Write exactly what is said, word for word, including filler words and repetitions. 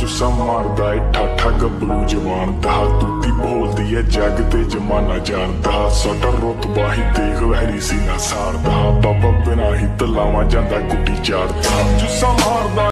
ਚੁੱਸਾ ਮਾਰਦਾ ਏ ਠਾਠਾ ਗੱਭਰੂ ਜਵਾਨ ਦਾ, ਤੂਤੀ ਬੋਲਦੀ ਏ ਜੱਗ ਤੇ ਜਮਾਨਾ ਜਾਣਦਾ। ਸਾਡਾ ਰੁਤਬਾ ਹੀ ਦੇਖ ਵਹਿਰੀ ਸੀ ਨਾ ਸਾਰਦਾ, ਬਾਬਾ ਬਿਨਾ ਹੀ ਤਲਾਵਾਂ ਜਾਂਦਾ ਗੁੱਡੀ ਚਾੜਦਾ। ਚੁੱਸਾ ਮਾਰਦਾ